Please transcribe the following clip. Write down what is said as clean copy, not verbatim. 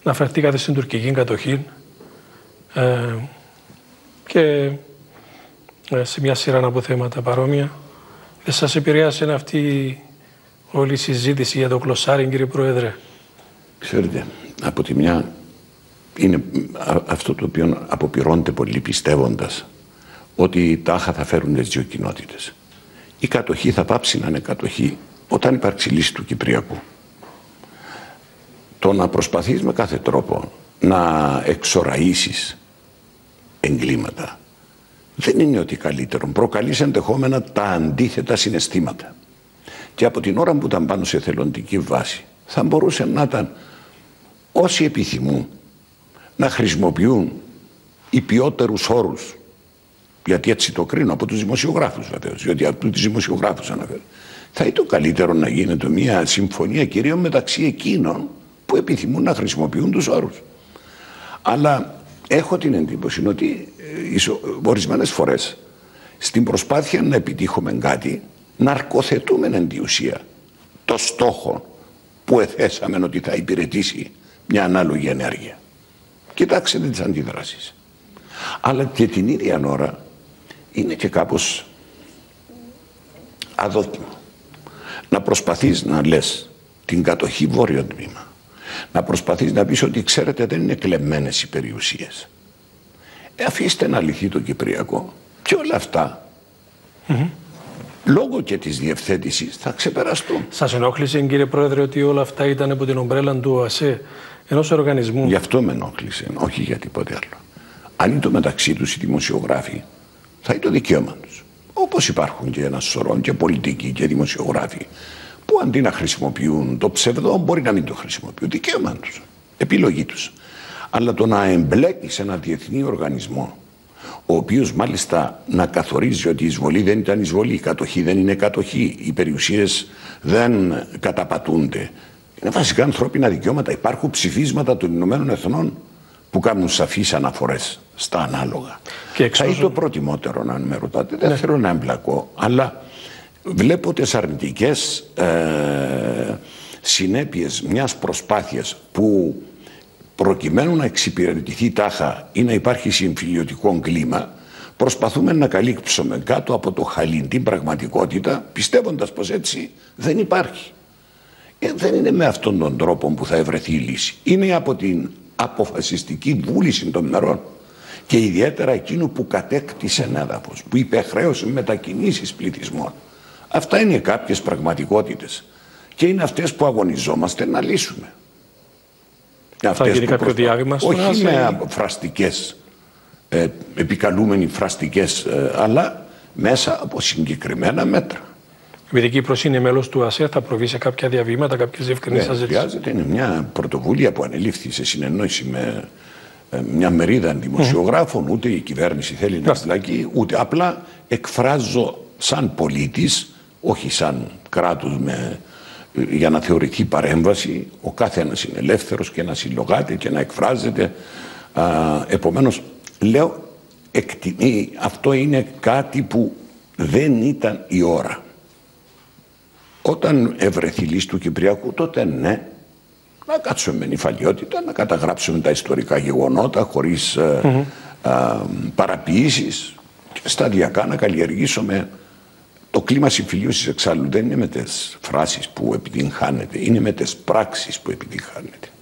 αναφερθήκατε στην τουρκική κατοχή και σε μια σειρά από θέματα παρόμοια. Δεν σας επηρέασε αυτή όλη η συζήτηση για το γλωσσάρι, κύριε Πρόεδρε? Ξέρετε, από τη μια είναι αυτό το οποίο αποπειρώνται πολλοί πιστεύοντας ότι τάχα θα φέρουν τις δύο κοινότητες. Η κατοχή θα πάψει να είναι κατοχή όταν υπάρξει λύση του Κυπριακού. Το να προσπαθείς με κάθε τρόπο να εξοραΐσεις εγκλήματα δεν είναι ότι καλύτερο. Προκαλείς ενδεχόμενα τα αντίθετα συναισθήματα. Και από την ώρα που ήταν πάνω σε εθελοντική βάση θα μπορούσε να ήταν όσοι επιθυμούν να χρησιμοποιούν υπιότερους όρους, γιατί έτσι το κρίνω από τους δημοσιογράφους βεβαίως, γιατί από τους δημοσιογράφους αναφέρω, θα ήταν καλύτερο να γίνεται μια συμφωνία κυρίως μεταξύ εκείνων που επιθυμούν να χρησιμοποιούν τους όρους. Αλλά έχω την εντύπωση ότι ορισμένες φορές στην προσπάθεια να επιτύχουμε κάτι ναρκοθετούμε εν τη ουσία το στόχο που εθέσαμε ότι θα υπηρετήσει μια ανάλογη ενέργεια. Κοιτάξτε τις αντιδράσεις. Αλλά και την ίδια ώρα είναι και κάπως αδόκιμο να προσπαθείς να λες την κατοχή βόρειο τμήμα, να προσπαθείς να πεις ότι ξέρετε δεν είναι κλεμμένες οι περιουσίες. Αφήστε να λυθεί το Κυπριακό και όλα αυτά λόγω και της διευθέτησης θα ξεπεραστούν. Σας ενόχλησε, κύριε Πρόεδρε, ότι όλα αυτά ήταν από την ομπρέλα του ΟΑΣΕ, ενός οργανισμού? Γι' αυτό με ενόχλησε, όχι για τίποτε άλλο. Αν είναι το μεταξύ τους οι δημοσιογράφοι, θα είναι το δικαίωμα τους. Όπως υπάρχουν και ένα σωρό και πολιτικοί και δημοσιογράφοι που αντί να χρησιμοποιούν το ψευδό μπορεί να μην το χρησιμοποιούν. Δικαίωμα τους, επιλογή τους. Αλλά το να εμπλέκει σε ένα διεθνή οργανισμό, ο οποίος μάλιστα να καθορίζει ότι η εισβολή δεν ήταν εισβολή, η κατοχή δεν είναι κατοχή, οι περιουσίες δεν καταπατούνται. Είναι βασικά ανθρώπινα δικαιώματα. Υπάρχουν ψηφίσματα των Ηνωμένων Εθνών που κάνουν σαφείς αναφορές στα ανάλογα. Θα είναι το προτιμότερο, αν με ρωτάτε. Δεν θέλω να εμπλακώ, αλλά βλέπω τις αρνητικές συνέπειες μιας προσπάθειας που προκειμένου να εξυπηρετηθεί τάχα ή να υπάρχει συμφιλιωτικό κλίμα, προσπαθούμε να καλύψουμε κάτω από το χαλί την πραγματικότητα, πιστεύοντας πως έτσι δεν υπάρχει. Δεν είναι με αυτόν τον τρόπο που θα ευρεθεί η λύση. Είναι από την αποφασιστική βούληση των μερών και ιδιαίτερα εκείνου που κατέκτησε έδαφος, που υπεχρέωσε μετακινήσεις πληθυσμών. Αυτά είναι κάποιες πραγματικότητες και είναι αυτές που αγωνιζόμαστε να λύσουμε. Θα γίνει κάποιο διάβημα στον ΟΑΣΕ? Όχι με φραστικές, επικαλούμενοι φραστικές, αλλά μέσα από συγκεκριμένα μέτρα. Επειδή η Κύπρος είναι μέλος του ΟΑΣΕ, θα προβεί σε κάποια διαβήματα, κάποιες διευκρινήσεις? Χρειάζεται. Είναι μια πρωτοβουλία που ανελήφθη σε συνεννόηση με μια μερίδα δημοσιογράφων. Ούτε η κυβέρνηση θέλει να εμπλακεί, ούτε απλά εκφράζω σαν πολίτης, όχι σαν κράτος για να θεωρηθεί παρέμβαση. Ο κάθε ένας είναι ελεύθερος και να συλλογάται και να εκφράζεται. Επομένως, λέω, αυτό είναι κάτι που δεν ήταν η ώρα. Όταν ευρεθεί λύση του Κυπριακού, τότε ναι, να κάτσουμε με νηφαλιότητα, να καταγράψουμε τα ιστορικά γεγονότα χωρίς παραποιήσεις και σταδιακά να καλλιεργήσουμε. Το κλίμα συμφιλίωσης εξάλλου δεν είναι με τις φράσεις που επιτυγχάνεται, είναι με τις πράξεις που επιτυγχάνεται.